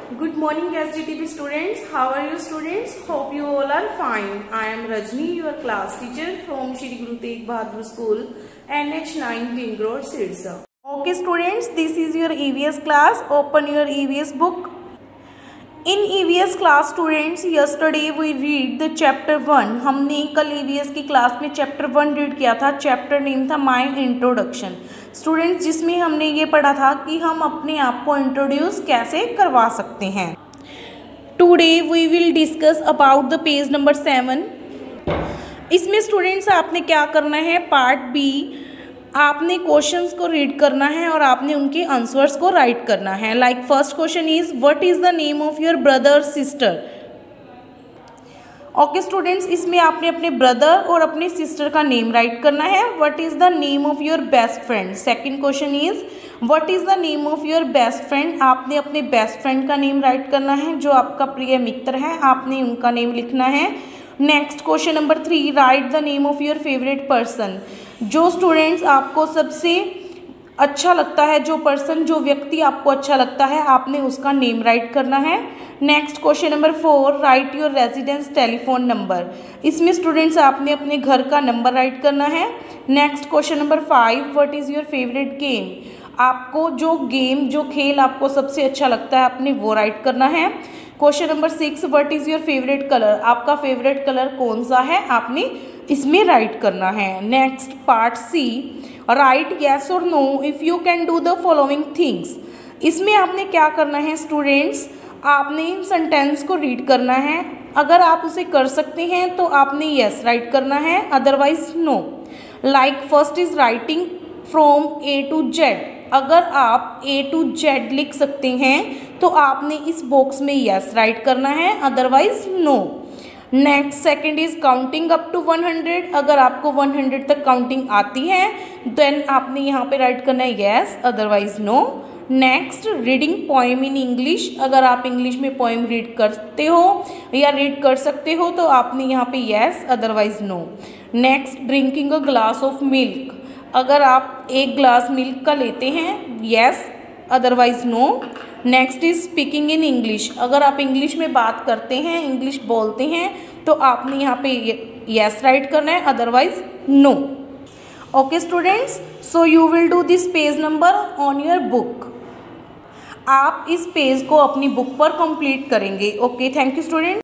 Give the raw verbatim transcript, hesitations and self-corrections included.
Good morning S G T B students. How are you students? Hope you all are fine. I am Rajni, your class teacher from Shri Guru Tegh Bahadur School, N H nine Ping Road, Sirsa. Okay students, this is your E V S class. Open your E V S book. In E V S class students, yesterday we read the chapter one. हमने कल E V S की class में chapter one read किया था. Chapter name था My Introduction. Students जिसमें हमने ये पढ़ा था कि हम अपने आप को इंट्रोड्यूस कैसे करवा सकते हैं. Today we will discuss about the page number seven. इसमें स्टूडेंट्स आपने क्या करना है, पार्ट बी आपने क्वेश्चंस को रीड करना है और आपने उनके आंसर्स को राइट करना है. Like first question is what is the name of your brother sister. Okay students, इसमें आपने अपने ब्रदर और अपने सिस्टर का नेम राइट करना है. What is the name of your best friend. Second question is what is the name of your best friend. आपने अपने बेस्ट फ्रेंड का नेम राइट करना है, जो आपका प्रिय मित्र है आपने उनका नेम लिखना है. Next question number three, write the name of your favourite person. जो स्टूडेंट्स आपको सबसे अच्छा लगता है, जो पर्सन जो व्यक्ति आपको अच्छा लगता है, आपने उसका नेम राइट करना है. Next question number four, write your residence telephone number. इसमें स्टूडेंट्स आपने अपने घर का नंबर राइट करना है. Next question number five, what is your favourite game. आपको जो गेम जो खेल आपको सबसे अच्छा लगता है आपने वो राइट करना है. Question number six, what is your favourite colour. आपका फेवरेट कलर कौन सा है आपने इसमें राइट करना है. Next part C, write yes और no if you can do the following things. इसमें आपने क्या करना है स्टूडेंट्स, आपने इन सेंटेंस को रीड करना है. अगर आप उसे कर सकते हैं तो आपने येस राइट करना है, otherwise no. Like first is writing from A to Z. अगर आप ए टू जेड लिख सकते हैं तो आपने इस बॉक्स में येस राइट करना है, otherwise no. Next second is counting up to one hundred. अगर आपको वन हंड्रेड तक काउंटिंग आती है देन आपने यहाँ पे राइट करना है yes, otherwise no. Next reading poem in English. अगर आप इंग्लिश में पोएम रीड करते हो या रीड कर सकते हो तो आपने यहाँ पे yes, otherwise no. Next drinking a glass of milk. अगर आप एक ग्लास मिल्क का लेते हैं yes, otherwise no. Next is speaking in English. अगर आप इंग्लिश में बात करते हैं, इंग्लिश बोलते हैं तो आपने यहाँ पे येस राइट करना है, otherwise no. Okay students, so you will do this page number on your book. आप इस पेज को अपनी बुक पर कंप्लीट करेंगे. Okay, thank you student.